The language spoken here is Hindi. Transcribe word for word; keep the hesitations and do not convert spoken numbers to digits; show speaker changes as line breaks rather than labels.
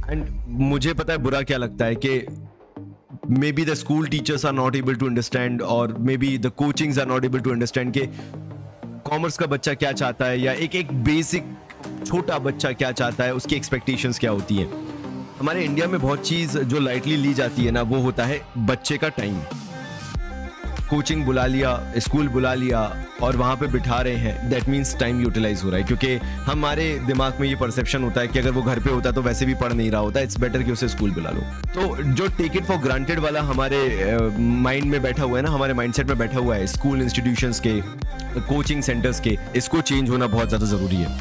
एंड मुझे पता है बुरा क्या लगता है कि maybe the school teachers are not able to understand और maybe the coachings are not able to understand कि कॉमर्स का बच्चा क्या चाहता है या एक एक बेसिक छोटा बच्चा क्या चाहता है, उसकी एक्सपेक्टेशंस क्या होती हैं। हमारे इंडिया में बहुत चीज़ जो लाइटली ली जाती है ना, वो होता है बच्चे का टाइम। कोचिंग बुला लिया, स्कूल बुला लिया और वहाँ पे बिठा रहे हैं, दैट मीन्स टाइम यूटिलाइज हो रहा है, क्योंकि हमारे दिमाग में ये परसेप्शन होता है कि अगर वो घर पे होता तो वैसे भी पढ़ नहीं रहा होता, इट्स बेटर कि उसे स्कूल बुला लो। तो जो टेक इट फॉर ग्रांटेड वाला हमारे माइंड uh, में बैठा हुआ है ना, हमारे माइंडसेट में बैठा हुआ है स्कूल इंस्टीट्यूशंस के, कोचिंग सेंटर्स के, इसको चेंज होना बहुत ज़्यादा ज़रूरी है।